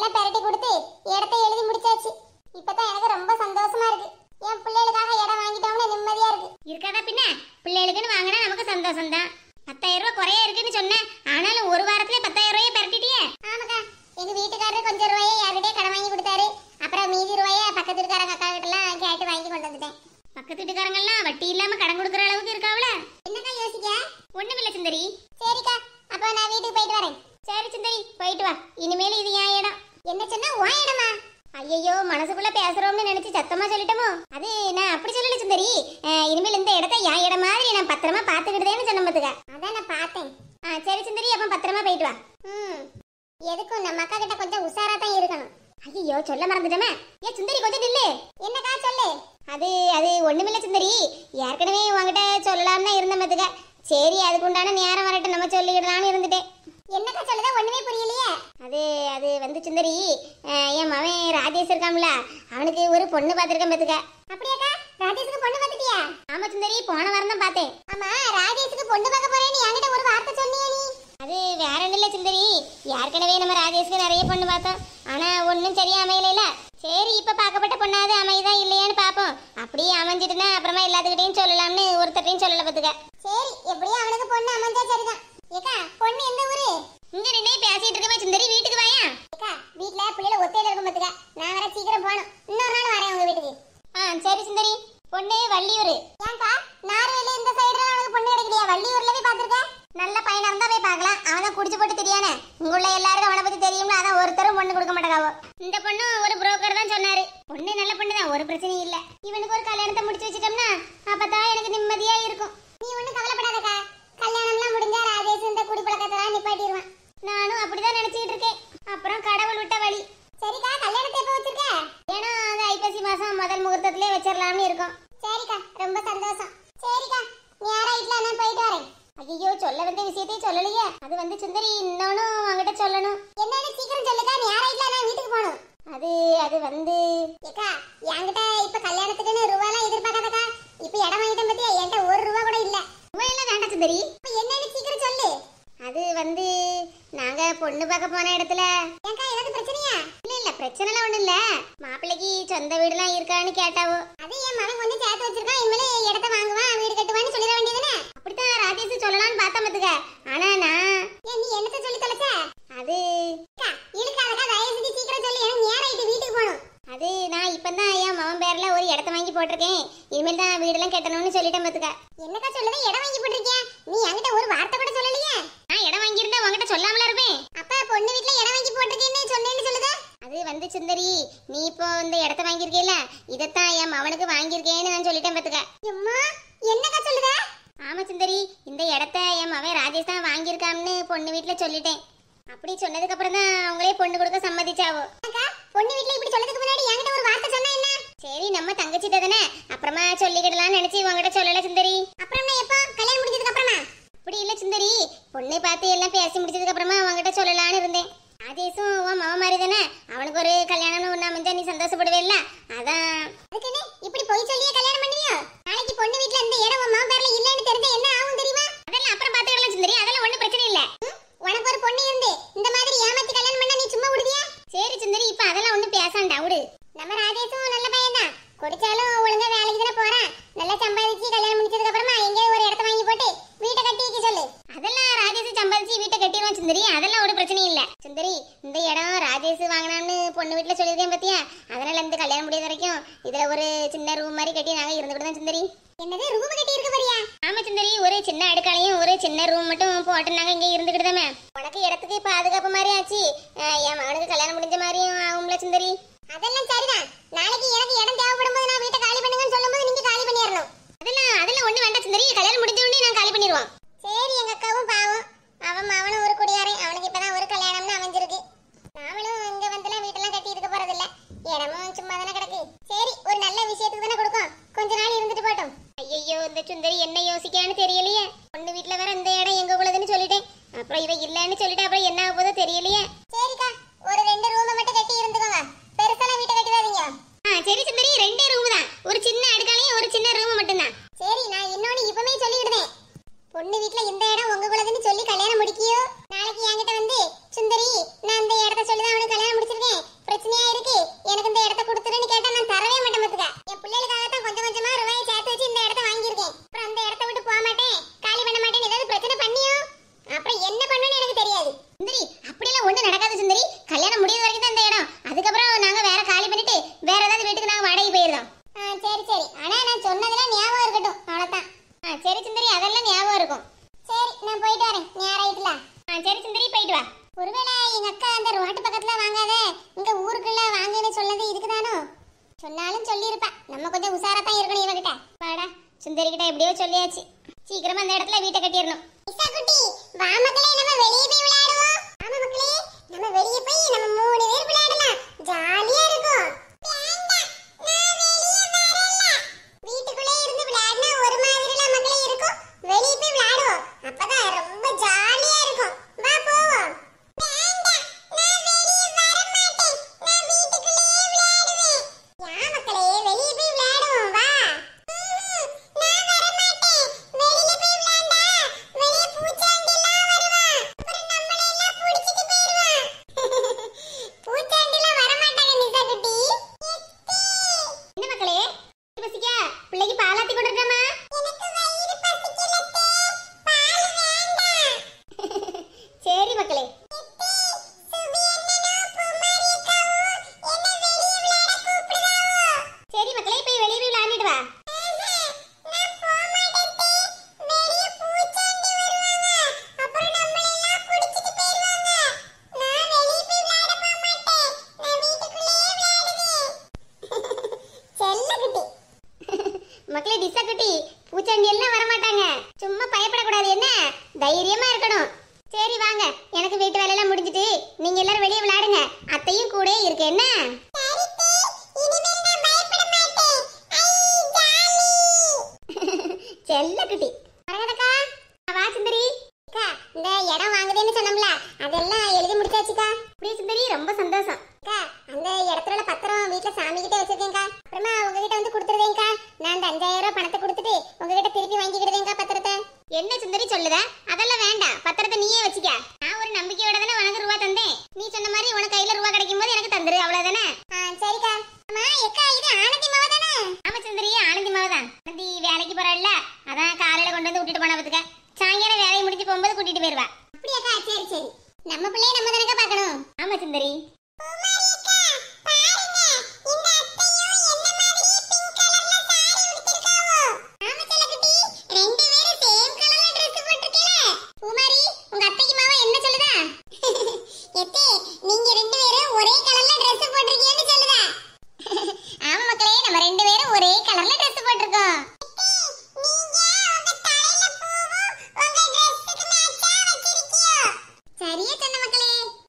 எல்லாம் பெரட்டி கொடுத்து இடத்தை எழுதி முடிச்சாச்சு. இப்பதான் எனக்கு ரொம்ப சந்தோஷமா இருக்கு. என் பிள்ளைகளுக்காக இடம் வாங்கிட்டோம்னா நிம்மதியா இருக்கு. இருக்காதா பின்ன? பிள்ளைகளுக்குன்னு வாங்கினா நமக்கு சந்தோஷம் தான். 10,000 ரூபாய் குறையா இருக்குன்னு சொன்னேன். ஆனாலும் ஒரு வாரத்திலே 10,000 ரூபாயை பெரட்டிட்டியே. ஆமாக்கா, எங்க வீட்டுக்காரரு கொஞ்சம் ரூபாயை யார்கிட்டயே கடன் வாங்கி கொடுத்தாரு. அப்புறம் மீதி ரூபாயை பக்கத்து வீட்டுக்காரங்க அக்கா கிட்ட எல்லாம் கேட்டு வாங்கி கொண்டு வந்துட்டேன். பக்கத்து வீட்டுக்காரங்க எல்லாம் வட்டி இல்லாம கடன் கொடுக்குற அளவுக்கு இருக்காவல? என்னக்கா யோசிக்க? ஒண்ணுமில்ல சுந்தரி. சரிக்கா, அப்ப நான் வீட்டுக்கு போயிட்டு வரேன். சரி சுந்தரி, போயிட்டு வா. இனிமேல் இது என் இடம். என்ன சொன்னா உன் இடமா? ஐயோ, மனசுக்குள்ள பேசுறோம்னு நினைச்சு சத்தமா சொல்லிட்டோமோ? அது நான் அப்படி சொல்லல சுந்தரி. இனிமேல் இந்த இடத்த என் இடம் மாதிரி நான் பத்திரமா பாத்துக்கிட்டேன்னு சொன்ன பாத்துக்க. அதான் நான் பார்த்தேன். சரி சுந்தரி, அப்ப பத்திரமா போயிட்டு வா. எதுக்கும் நம்ம அக்கா கிட்ட கொஞ்சம் உஷாரா தான் இருக்கணும். ஐயோ, சொல்ல மறந்துட்டமே. ஏ சுந்தரி, கொஞ்சம் நில்லு. என்னக்கா சொல்லு? அது ஒண்ணுமில்ல சுந்தரி. ஏற்கனவே உங்ககிட்ட சொல்லலாம்னு தான் இருந்த பாத்துக்க. சரி, அதுக்கு உண்டான நேரம் வரட்டும், நம்ம சொல்லிடலாம்னு இருந்துட்டேன். என்னக்கா சொல்லுதா? ஒண்ணுமே புரியலையே. அது வந்து சுந்தரி, என் மவன் ராஜேஷ் இருக்காம்ல, அவனுக்கு ஒரு பொண்ணு பார்த்துருக்கேன் பாத்துக்க. அப்படியாக்கா? ராஜேஷுக்கு பொண்ணு பார்த்துட்டியா? ஆமா சுந்தரி, போன வாரம் தான் பார்த்தேன். ஆமா, ராஜேஷுக்கு பொண்ணு பார்க்க போறேன்னு என்கிட்ட ஒரு வார்த்தை சொன்னியே நீ. அது வேற ஒன்றும் இல்லை சுந்தரி. ஏற்கனவே நம்ம ராஜேஷ்க்கு நிறைய பொண்ணு பார்த்தோம். ஆனா ஒன்றும் சரியா அமையல. சரி, இப்ப பார்க்கப்பட்ட பொண்ணாவது அமையுதா இல்லையான்னு பார்ப்போம். அப்படியே அமைஞ்சிட்டுனா அப்புறமா எல்லாத்துக்கிட்டையும் சொல்லலாம்னு ஒருத்தரையும் சொல்லல பாத்துக்க. சரி, எப்படியும் அவனுக்கு பொண்ணு அமைஞ்சா சரிதான். ஏக்கா, பொண்ணு எந்த ஊரு? இங்க நின்னே பேசிட்டு இருக்கவே சுந்தரி, வீட்டுக்கு வாயா. ஏக்கா, வீட்ல பிள்ளைல ஒத்தையில இருக்கும் பாத்துக்க. நான் வர சீக்கிரம் போகணும். இன்னொரு நாள் வரேன் உங்க வீட்டுக்கு. சரி சுந்தரி. பொண்ணு வள்ளியூர். ஏன்க்கா, நார்வேல இந்த சைடுல அவனுக்கு பொண்ணு கிடைக்கலையா? வள்ளியூர்ல போய் பாத்துருக்க? நல்ல பையனா இருந்தா போய் பார்க்கலாம். அவன் தான் குடிச்சு போட்டு தெரியானே. உங்களுள்ள எல்லாருக்கும் அவனை பத்தி தெரியும்ல, அதான் ஒருத்தரும் பொண்ணு கொடுக்க மாட்டாவோ. இந்த பொண்ணு ஒரு புரோக்கர் தான் சொன்னாரு. பொண்ணு நல்ல பொண்ணு தான், ஒரு பிரச்சனையும் இல்ல. இவனுக்கு ஒரு கல்யாணத்தை முடிச்சு வச்சிட்டோம்னா அப்பதான் எனக்கு நிம்மதியா இருக்கும். நீ ஒண்ணும் கவலைப்படாதக்கா. கல்யாணம்லாம் முடிஞ்சா ராஜேஷ் இந்த குடி பழக்கத்தெல்லாம் நிப்பாட்டிடுவான். நானும் அப்படிதான் நினைச்சிட்டு இருக்கேன். அப்புறம் கடவுள் விட்ட வழி. சரிக்கா, கல்யாணத்தை எப்ப வச்சிருக்க? ஏன்னா அது ஐப்பசி மாசம் முதல் முகூர்த்தத்திலே வச்சிடலாம்னு இருக்கோம். சரிக்கா, ரொம்ப சந்தோஷம். சரிக்கா, நேரா வீட்டுல நான் போயிட்டு வரேன். ஐயோ, சொல்ல வந்த விஷயத்தையும் சொல்லலையே. அது வந்து சுந்தரி, இன்னொன்னும் அவங்கிட்ட சொல்லணும். என்னன்னு சீக்கிரம் சொல்லுக்கா. நேரா வீட்டுல நான் வீட்டுக்கு போகணும். அது வந்து ஏக்கா, என்கிட்ட இப்ப கல்யாணத்துக்குன்னு ரூபாலாம் எதிர்பார்க்காதக்கா. இப்ப இடம் வாங்கிட்டேன் பத்தியா, என்கிட்ட ஒரு ரூபா கூட இல்ல. எல்லாம் வேண்டாம் சுந்தரி. என்னன்னு சீக்கிரம் சொல்லு. அது வந்து நாங்க பொண்ணு பார்க்க போன இடத்துல. ஏக்கா, எனக்கு பிரச்சனையா? இல்ல பிரச்சனைலாம் ஒண்ணும் இல்ல. மாப்பிள்ளைக்கு சொந்த வீடுலாம் இருக்கான்னு கேட்டாவோ. அது என் மகன் கொஞ்சம் சேர்த்து வச்சிருக்கான். இனிமேல இடத்த வாங்குவான், வீடு கட்டுவான்னு சொல்லிட வேண்டியதுதானே? அப்படித்தான் ராஜேஷ் சொல்லலாம்னு பார்த்தா பாத்துக்க. ஆனா நான் நீ என்னத்த சொல்லி தொலைச்ச? அது இருக்காதக்கா, தயவு செஞ்சு சீக்கிரம் சொல்லு. எனக்கு நேரா வீட்டுக்கு போகணும். அது நான் இப்பதான் என் மகன் பேர்ல ஒரு இடத்த வாங்கி போட்டிருக்கேன். இனிமேல் தான் வீடெல்லாம் கட்டணும்னு சொல்லிட்டேன் பாத்துக்க. என்னக்கா சொல்லுது? இடம் வாங்கி போட்டிருக்கேன். நீ என்கிட்ட ஒரு வார்த்தை கூட சொல்லலையே. நான் இடம் வாங்கியிருந்தா உங்ககிட்ட சொல்லாமல இருப்பேன். அப்ப பொண்ணு வீட்டுல இடம் வாங்கி போட்டிருக்கேன்னு சொன்னேன்னு சொல்லுத. அது வந்து சுந்தரி, நீ இப்போ இந்த இடத்த வாங்கியிருக்கேல, இதத்தான் என் மவனுக்கு வாங்கியிருக்கேன்னு நான் சொல்லிட்டேன் பாத்துக்க. அம்மா, என்னக்கா சொல்லுத? ஆமா சுந்தரி, இந்த இடத்த என் மவன் ராஜேஷ் தான் வாங்கியிருக்கான்னு பொண்ணு வீட்டுல சொல்லிட்டேன். அப்படி சொன்னதுக்கு அப்புறம் தான் அவங்களே பொண்ணு கொடுக்க சம்மதிச்சாவோ. பொண்ணு வீட்டுல இப்படி சொல்லதுக்கு முன்னாடி என்கிட்ட ஒரு வார்த்தை சொன்னா என்ன? சரி, நம்ம தங்கச்சிட்ட தானே, அப்புறமா சொல்லிக்கிடலாம்னு நினைச்சு உங்ககிட்ட சொல்லல சுந்தரி. அப்புறம் நான் எப்போ கல்யாணம் முடிஞ்சதுக்கு அப்புறமா? அப்படி இல்ல சுந்தரி, பொண்ணை பார்த்து எல்லாம் பேசி முடிச்சதுக்கு அப்புறமா உங்ககிட்ட சொல்லலாம்னு இருந்தேன். ராஜேஷும் உன் மாமா மாதிரி தானே, அவனுக்கு ஒரு கல்யாணம்னு ஒண்ணு அமைஞ்சா நீ சந்தோஷப்படுவேல்ல, அதான். அதுக்குன்னு இப்படி போய் சொல்லியே கல்யாணம் பண்ணுவியோ? நாளைக்கு பொண்ணு வீட்டுல இந்த இடம் உன் மாமா பேர்ல இல்லன்னு தெரிஞ்சா என்ன ஆகும் தெரியுமா? அதெல்லாம் அப்புறம் பாத்துக்கலாம் சுந்தரி, அதெல்லாம் ஒண்ணும் பிரச்சனை இல்ல. உனக்கு ஒரு பொண்ணு இருந்து இந்த மாதிரி ஏமாத்தி கல்யாணம் பண்ணா நீ சும்மா விடுவியா? சரி சுந்தரி, இப்ப அதெல்லாம் ஒண்ணும் பேசாண்டா விடு. நம்ம ராஜேஷும் நல்ல பையன் தான். குடிச்சாலும் ஒழுங்கா வேலைக்கு தானே போறான். நல்லா சம்பாதிச்சு கல்யாணம் முடிச்சதுக்கு அப்புறமா எங்கேயோ ஒரு இடத்த வாங்கி போட்டு வீட்டை கட்டி வைக்க சொல்லு. அதெல்லாம் ராஜேஷ் சம்பாதிச்சு வீட்டை கட்டிடுவான் சுந்தரி, அதெல்லாம் ஒரு பிரச்சனையும் இல்ல. சுந்தரி, இந்த இடம் ராஜேஷ் வாங்கினான்னு பொண்ணு வீட்டுல சொல்லியிருக்கேன் பத்தியா, அதனால இந்த கல்யாணம் முடியாத வரைக்கும் இதுல ஒரு சின்ன ரூம் மாதிரி கட்டி நாங்க இருந்துக்கிட்டு தான் சுந்தரி. என்னது, ரூம் கட்டி இருக்க போறியா? ஆமா சுந்தரி, ஒரு சின்ன அடுக்காலையும் ஒரு சின்ன ரூம் மட்டும் போட்டு நாங்க இங்க இருந்துக்கிட்டுதாமே. உனக்கு இடத்துக்கு பாதுகாப்பு மாதிரி ஆச்சு, என் மகனுக்கு கல்யாணம் முடிஞ்ச மாதிரியும் ஆகும்ல சுந்தரி. அதெல்லாம் சரிதான். நாளைக்கு எனக்கு இடம் தேவைப்படும் போது நான் வீட்டை காலி பண்ணுங்கன்னு சொல்லும்போது நீங்க காலி பண்ணிடணும். அதெல்லாம் ஒண்ணு வேண்டாம் சுந்தரி, கல்யாணம் முடிஞ்ச உடனே நான் காலி பண்ணிடுவோம். சரி, எங்க அக்காவும் பாவம். அவனும் ஒரு குடியாரன். அவனுக்கு இப்பதான் ஒரு கல்யாணம்னு அமைஞ்சிருக்கு. நாமளும் இங்க வந்துலாம் வீட்டெல்லாம் கட்டி இருக்க போறதில்ல. இடமும் சும்மா தானே கிடக்கு. சரி, ஒரு நல்ல விஷயத்துக்கு தானே கொடுக்கும். கொஞ்ச நாள் இருந்துட்டு போட்டோம். ஐயோ, இந்த சுந்தரி என்ன யோசிக்கிறான்னு தெரியலையே. பொண்ணு வீட்டுல வேற இந்த இடம் எங்க உள்ளதுன்னு சொல்லிட்டேன். அப்புறம் இவ இல்லன்னு சொல்லிட்டு அப்புறம் என்ன ஆகுதோ தெரியலையே. சரிக்கா, ஆகாது சுந்தரி. கல்யாணம் முடியுற வரைக்கும் தான் இந்த இடம். அதுக்கப்புறம் நாங்க வேற காலி பண்ணிட்டு வேற ஏதாவது வீட்டுக்கு நாங்க வாடகை போயிடுறோம். சரி சரி. ஆனா நான் சொன்னதெல்லாம் ஞாபகம் இருக்கட்டும், அவ்வளவுதான். சரி சுந்தரி, அதெல்லாம் ஞாபகம் இருக்கும். சரி நான் போயிட்டு வரேன், நேரம் ஆயிட்டுல. சரி சுந்தரி, போயிட்டு வா. ஒருவேளை எங்க அக்கா அந்த ரோட்டு பக்கத்துல வாங்காத இங்க ஊருக்குள்ள வாங்குன்னு சொல்லது இதுக்குதானோ? சொன்னாலும் சொல்லியிருப்பா. நம்ம கொஞ்சம் உஷாரா தான் இருக்கணும் இவகிட்ட. வாடா, சுந்தரி கிட்ட எப்படியோ சொல்லியாச்சு. சீக்கிரமா அந்த இடத்துல வீட்டை கட்டிடணும். இசா குட்டி, வா மக்களே, நம்ம வெளியே போய் விளையாடுவோம். ஆமா மக்களே, நம்ம வெளியே போய் நம்ம 3 பேர் விளையாடலாம். ஜாலியா இருக்கும். வேண்டாம், நான் வெளியே வரல. வீட்டுக்குள்ளே இருந்து விளையாடினா ஒரு மாதிரில மக்களே இருக்கும். வெளியே போய் விளையாடுவோம். அப்பதான் ரொம்ப ஜாலியா இருக்கும். வா போவோம். வேண்டாம், நான் வெளியே வர மாட்டேன். நான் வீட்டுக்குள்ளே விளையாடுவேன். யா மக்களே, வெளியே போய் விளையாடுவோம். வா. நான் வர மாட்டேன். வெளியே போய் விளையாண்டா வெளியே பூச்சாண்டிலாம் வருவான். அப்புறம் நம்மளை எல்லாம் புடிச்சிட்டு போயிடுவான். பூச்சாண்டிலாம் வர மாட்டாங்க நிசா குட்டி. என்ன மக்களே, பசிக்கா? பிள்ளைக்கு பாலாத்தி கொண்டிருக்காமா? எனக்கு வயிறு பசிக்கலத்தே. பால் வேண்டாம். சரி மக்களே. சுபி அண்ணனும் பூமாரி அக்காவும் என்ன வெளியே விளையாட கூப்பிடுறாவோ. சரி மக்களே, போய் வெளியே போய் விளையாடிட்டு வா. நான் போக மாட்டேன். வெளியே பூச்சாண்டி வருவாங்க. அப்புறம் நம்மளை எல்லாம் புடிச்சிட்டு போயிடுவாங்க. நான் வெளியே போய் விளையாட போக மாட்டேன். நான் வீட்டுக்குள்ளேயே விளையாடுவேன். செல்ல குட்டி. மக்களே, டிசா குட்டி, பூச்சாண்டி எல்லாம் வர மாட்டாங்க. சும்மா பயப்படக்கூடாது, என்ன? தைரியமா இருக்கணும். சரி வாங்க, எனக்கு வீட்டு வேலையெல்லாம் முடிஞ்சிட்டு நீங்க எல்லாரும் வெளியே விளையாடுங்க. அத்தையும் கூட இருக்கு, என்ன? சரித்தே, இனிமேல் நான் பயப்பட மாட்டேன். ஐ ஜாலி. செல்ல குட்டி. வரகடக்கா. வா சுந்தரி. அக்கா, இந்த இடம் வாங்குதேன்னு சொன்னோம்ல, அதெல்லாம் எழுதி முடிச்சாச்சுக்கா. அப்படியே சுந்தரி, ரொம்ப சந்தோஷம். அக்கா, அந்த இடத்துல உள்ள பத்திரம் வீட்ல சாமி கிட்ட வச்சிருக்கேன்க்கா. அப்புறமா உங்ககிட்ட வந்து கொடுத்துருவேன்க்கா. நான் அந்த 5000 ரூபாய் பணத்தை கொடுத்துட்டு உங்ககிட்ட திருப்பி வாங்கிக்கிடுவேன்க்கா பத்திரத்தை. என்ன சுந்தரி சொல்லுத? அதெல்லாம் வேண்டாம், பத்திரத்தை நீயே வச்சுக்க. நான் ஒரு நம்பிக்கையோட தானே உனக்கு ரூபா தந்தேன். நீ சொன்ன மாதிரி உனக்கு கையில ரூபா கிடைக்கும் போது எனக்கு தந்துரு, அவ்வளவுதானே? சரிக்கா. அம்மா, எக்கா, இது ஆனந்தி மாவ தானே? ஆமா சுந்தரி, ஆனந்தி மாவதான். ஆனந்தி வேலைக்கு போறாள்ல, அதான் காலையில கொண்டு வந்து விட்டுட்டு போன பத்துக்க. சாயங்காலம் வேலையை முடிஞ்சு போகும்போது கூட்டிட்டு போயிருவா. அப்படியாக்கா? சரி சரி. நம்ம பிள்ளைய நம்ம தானக்கா பார்க்கணும். ஆமா சுந்தரி. பூமாரி அக்கா, பாருங்க, இந்த அத்தையும் என்ன மாதிரியே பிங்க் கலர்ல சாரி உடுத்திருக்காவோ. ஆமா செல்லக்குட்டி, 2 பேரும் சேம் கலர்ல Dress போட்டுருக்கீல. பூமாரி, உங்க அத்தைக்கு மாமா என்ன சொல்லுதா? எத்தே, நீங்க 2 பேரும் ஒரே கலர்ல Dress போட்டுருக்கீங்கன்னு சொல்லுதா? ஆமா மக்களே, நம்ம 2 பேரும் ஒரே கலர்ல ட்ரெஸ் போட்டிருக்கோம். நீங்க உங்க தலையில பூவும் உங்க Dressக்கு மேட்சா வச்சிருக்கீங்க. சரியா சொன்ன மக்களே.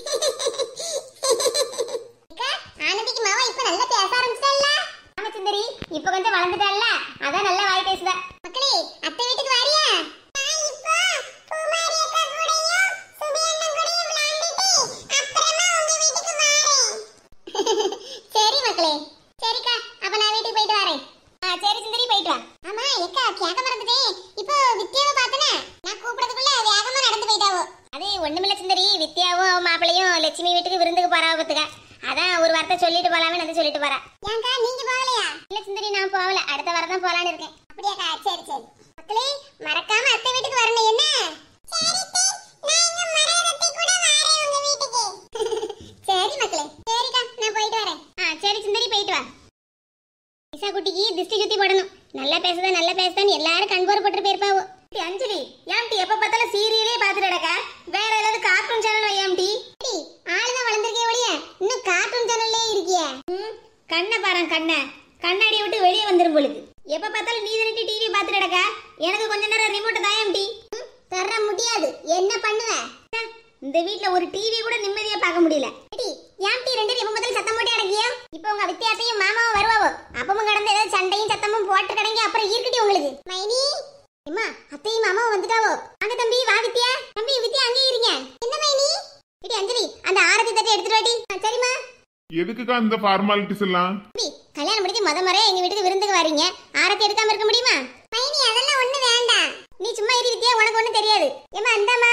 அக்கா, ஆனந்திக்கு மாமா இப்ப நல்லா பேச ஆரம்பிச்சிட்டல்ல. ஆமா சுந்தரி, இப்ப கொஞ்சம் வளர்ந்துட்டால, அதான் நல்லா வாய் பேசுதா. மக்களே, அத்தை வீட்டுக்கு வாரியா? நான் இப்போ பூமாரி அக்கா கூடயும் சுபி அண்ணன் கூடயும் விளையாண்டுட்டு அப்புறமா உங்க வீட்டுக்கு வாரேன். சரி மக்களே. சரிக்கா, அப்ப நான் வீட்டுக்கு போயிட்டு வரேன். சரி சுந்தரி, போயிட்டு வா. ஆமா அக்கா, கேட்க மறந்துட்டேன். இப்போ வித்யாவை பார்த்தனே, நான் கூப்பிடறதுக்குள்ள வேகமா நடந்து போயிட்டாவோ. அது ஒண்ணுமில்ல சுந்தரி, வித்யாவும் அவன் மாப்பிளையும் லட்சுமி வீட்டுக்கு விருந்துக்கு போறா பத்துக்க. அதான் ஒரு வார்த்தை சொல்லிட்டு போலாமே வந்து சொல்லிட்டு போறா. ஏன்க்கா, நீங்க போகலையா? இல்ல சுந்தரி, நான் போகல. அடுத்த வாரம் தான் போலான்னு இருக்கேன். அப்படியாக்கா? சரி சரி. மக்களே, மறக்காம அத்தை வீட்டுக்கு வரணும், என்ன? சரி தே, நான் இங்க மரகதத்தை கூட வாரேன் உங்க வீட்டுக்கு. சரி மக்களே. சரிக்கா, நான் போயிட்டு வரேன். சரி சுந்தரி, போயிட்டு வா. இசா குட்டிக்கு திஷ்டி சுத்தி போடணும். நல்லா பேசுதான்னு எல்லாரும் கண்போர் போட்டு போயிருப்பாவோ. அஞ்சலி, ஏம்டி எப்ப பார்த்தாலும் சீரியலே பாத்துட்டு கிடக்க? வேற ஏதாவது கார்ட்டூன் சேனல் வையாம்டி. ஆளுதான் வளர்ந்துருக்கே ஒழிய இன்னும் கார்ட்டூன் சேனல்லே இருக்கியே. கண்ணை பாறேன், கண்ணாடியை விட்டு வெளியே வந்துரும் பொழுது. எப்ப பார்த்தாலும் நீ தானே டிவி பாத்துட்டு கிடக்க. எனக்கு கொஞ்ச நேரம் ரிமோட் தாயம்டி. தர முடியாது, என்ன பண்ணுவ? இந்த வீட்ல ஒரு டிவி கூட நிம்மதியா பார்க்க முடியல. ஏன்டி 2 பேரும் எப்ப பார்த்தாலும் சத்தம் போட்டே அடங்கியா? இப்போ உங்க வித்தியாசையும் மாமாவும் வருவாவோ. அப்பவும் கடந்து ஏதாவது சண்டையும் சத்தமும் போட்டு கிடங்க, அப்புறம் இருக்கட்டி உங்களுக்கு. மைனி, அம்மா, அத்தையும் மாமாவும் வந்துட்டாவோ. வாங்க தம்பி, வா வித்யா. தம்பி வித்யா, அங்கே இருங்க. என்ன மைனி? அஞ்சலி, அந்த ஆரத்தி தட்டி எடுத்துட்டு வாடி. சரிம்மா. எதுக்குக்கா இந்த ஃபார்மாலிட்டிஸ் எல்லாம்? கல்யாணம் முடிஞ்சு முறை எங்க வீட்டுக்கு விருந்துக்கு வரீங்க, ஆரத்தி எடுக்காம இருக்க முடியுமா? மைனி, அதெல்லாம் ஒண்ணு வேண்டாம். நீ சும்மா இரு வித்யா, உனக்கு ஒண்ணும் தெரியாது. ஏமா அந்தாமா.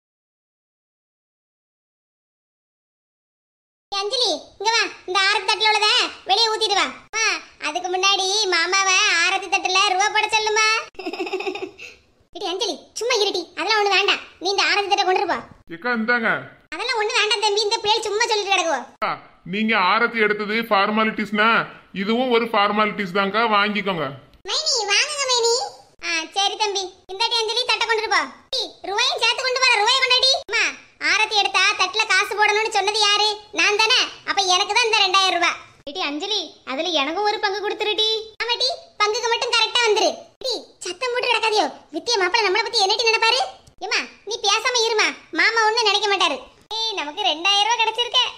அஞ்சலி, இங்க வா. இந்த ஆரத்தி தட்டுல உள்ளத வெளியே ஊத்திட்டு வா. அதுக்கு முன்னாடி மாமாவை ஆரத்தி தட்டுல ரூபா போட சொல்லுமா. அஞ்சலி, சும்மா இருட்டி, அதெல்லாம் ஒண்ணு வேண்டாம். நீ இந்த ஆரத்தி தட்டை கொண்டு போ. ஏக்கா இந்தாங்க. அதெல்லாம் ஒண்ணு வேண்டாம் தம்பி, இந்த பிள்ளை சும்மா சொல்லிட்டு கிடக்குவோ. நீங்க ஆரத்தி எடுத்தது ஃபார்மாலிட்டிஸ்னா இதுவும் ஒரு ஃபார்மாலிட்டிஸ் தான்க்கா, வாங்கிக்கோங்க. மைனி வாங்குங்க மைனி. சரி தம்பி, இந்தாட்டி அஞ்சலி தட்டை கொண்டுட்டு போ. ரூபாயும் சேர்த்து கொண்டு வர, ரூபாய் கொண்டாடி. அம்மா ஆரத்தி எடுத்தா தட்டுல காசு போடணும்னு சொன்னது யாரு? நான் தானே. அப்ப எனக்கு தான் இந்த 2000 ரூபாய். ஏடி அஞ்சலி, அதுல எனக்கும் ஒரு பங்கு கொடுத்துருடி. ஆமாடி, பங்குக்கு மட்டும் கரெக்டா வந்துரு. டி சத்தம் போட்டு நடக்காதியோ, வித்திய மாப்பிள்ள நம்மள பத்தி என்னடி நினைப்பாரு? ஏமா நீ பேசாம இருமா, மாமா ஒண்ணும் நினைக்க மாட்டாரு. ஏய் நமக்கு 2000 ரூபாய் கிடைச்சிருக்க.